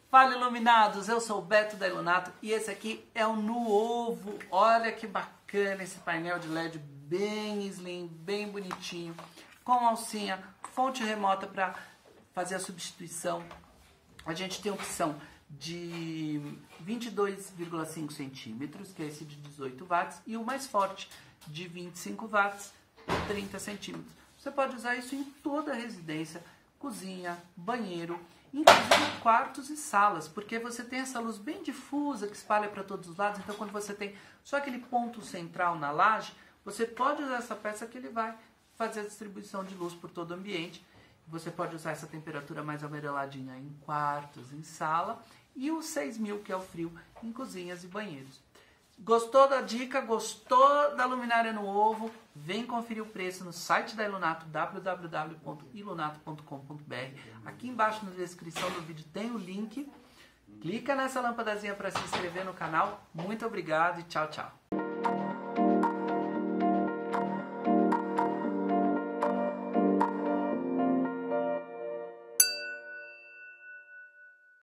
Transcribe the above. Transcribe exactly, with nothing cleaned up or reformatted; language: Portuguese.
Fala, iluminados! Eu sou o Beto da Ilunato e esse aqui é o novo. Olha que bacana esse painel de L E D, bem slim, bem bonitinho, com alcinha, fonte remota para fazer a substituição. A gente tem a opção de vinte e dois vírgula cinco centímetros, que é esse de dezoito watts, e o mais forte de vinte e cinco watts, trinta centímetros. Você pode usar isso em toda a residência, cozinha, banheiro, inclusive quartos e salas, porque você tem essa luz bem difusa que espalha para todos os lados. Então, quando você tem só aquele ponto central na laje, você pode usar essa peça que ele vai fazer a distribuição de luz por todo o ambiente. Você pode usar essa temperatura mais amareladinha em quartos, em sala, e o seis mil, que é o frio, em cozinhas e banheiros. Gostou da dica? Gostou da luminária no ovo? Vem conferir o preço no site da Ilunato, w w w ponto ilunato ponto com ponto b r. Aqui embaixo na descrição do vídeo tem o link. Clica nessa lâmpadazinha para se inscrever no canal. Muito obrigado e tchau, tchau.